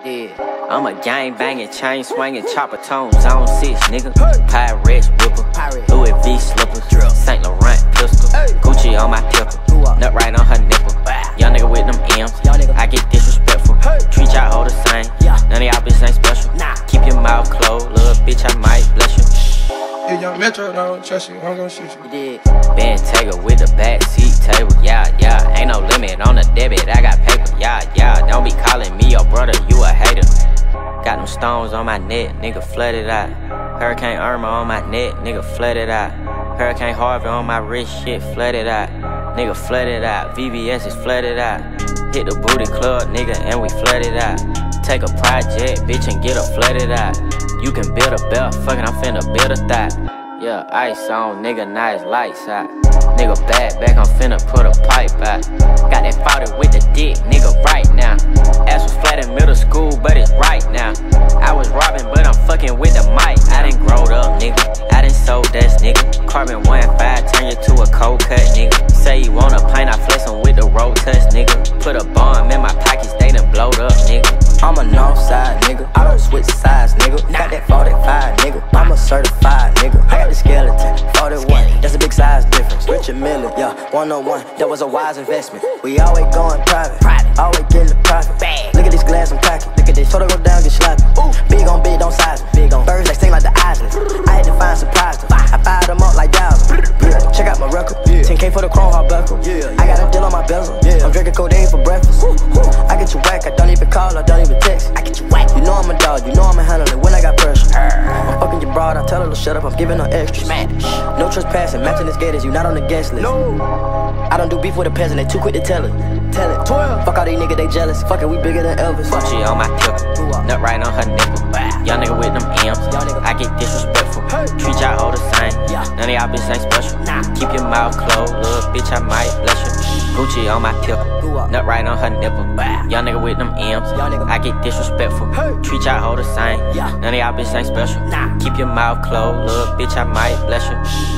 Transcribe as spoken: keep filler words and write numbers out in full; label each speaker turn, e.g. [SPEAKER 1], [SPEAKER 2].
[SPEAKER 1] Yeah. I'm a gang banging, chain swinging, chopper tone, zone six, nigga. Pyrex whipper, Louis V slippers, Saint Laurent pistol, Gucci on my tipper, nut right on her nipple. Young nigga with them M's, I get disrespectful. Treat y'all all the same, none of y'all bitches ain't special. Keep your mouth closed, little bitch, I might bless you.
[SPEAKER 2] If young Metro don't trust you, I'm gon' shoot you.
[SPEAKER 1] Yeah. Ben Tager with the backseat table, yeah, yeah. Ain't no limit on the debit, I got paper, yeah, yeah. Don't be calling me your brother, you a hater. Got them stones on my neck, nigga, flooded out. Hurricane Irma on my neck, nigga, flooded out. Hurricane Harvey on my wrist, shit, flooded out. Nigga, flooded out. V V S is flooded out. Hit the booty club, nigga, and we flooded out. Take a project, bitch, and get her flooded out. You can build a belt, fucking, I'm finna build a thigh. Yeah, ice on, nigga, nice lights out. Nigga, bad back, I'm finna put a pipe out. Got that forty with the dick, nigga, right now. Ass was flat in middle school, but it's right now. I was robbing, but I'm fucking with the mic. I done growed up, nigga. I done sold that, nigga. Carbon one five, turn you to a cold cut, nigga. Say you want a pint, I flex him with the road touch, nigga. Put a bomb in my pockets, they done blowed up, nigga. I'm a north side, nigga. I don't switch sides, nigga. Got that forty-five, nigga. I'm a certified, nigga. I got the skeleton, forty-one. That's a big size difference. Rich and Miller, yeah, one oh one. That was a wise investment. We always going private, private. Always getting the profit. Bang. Look at this glass I'm packing. Look at this. Told her go down, get sloppy. Ooh. Big on big, don't size me. Big on birds, they sting like the Islands. I had to find surprise them. I fired them up like Dowsing. Yeah. Check out my record. Yeah. ten K for the chrome heart buckle. Yeah, yeah. I got a deal on my bezel. Yeah. I'm drinking codeine for breakfast. Ooh, ooh. I get you whack. I don't even call. I don't even text. I get you whack. You know I'm a dog. You know I'm a handle it when I got pressure. I'm fucking your broad. I tell her to shut up. I'm giving her extra. Smash. No trespassing. Matching this gators. You not on the guest list. No. I don't do beef with a peasant. They too quick to tell it. Tell it. twelve. Fuck all these niggas. They jealous. Fuck it. We bigger than Elvis. Fuck she on my tipper. Nut right on her nipple. Young nigga with them M's. I get disrespectful. Treat y'all all the same. None of y'all bitches ain't special. Keep your mouth closed, little bitch, I might bless you. Gucci on my tipper. Nut right on her nipple. Young nigga with them M's. I get disrespectful. Treat y'all all the same. None of y'all bitches ain't special. Keep your mouth closed, little bitch, I might bless you.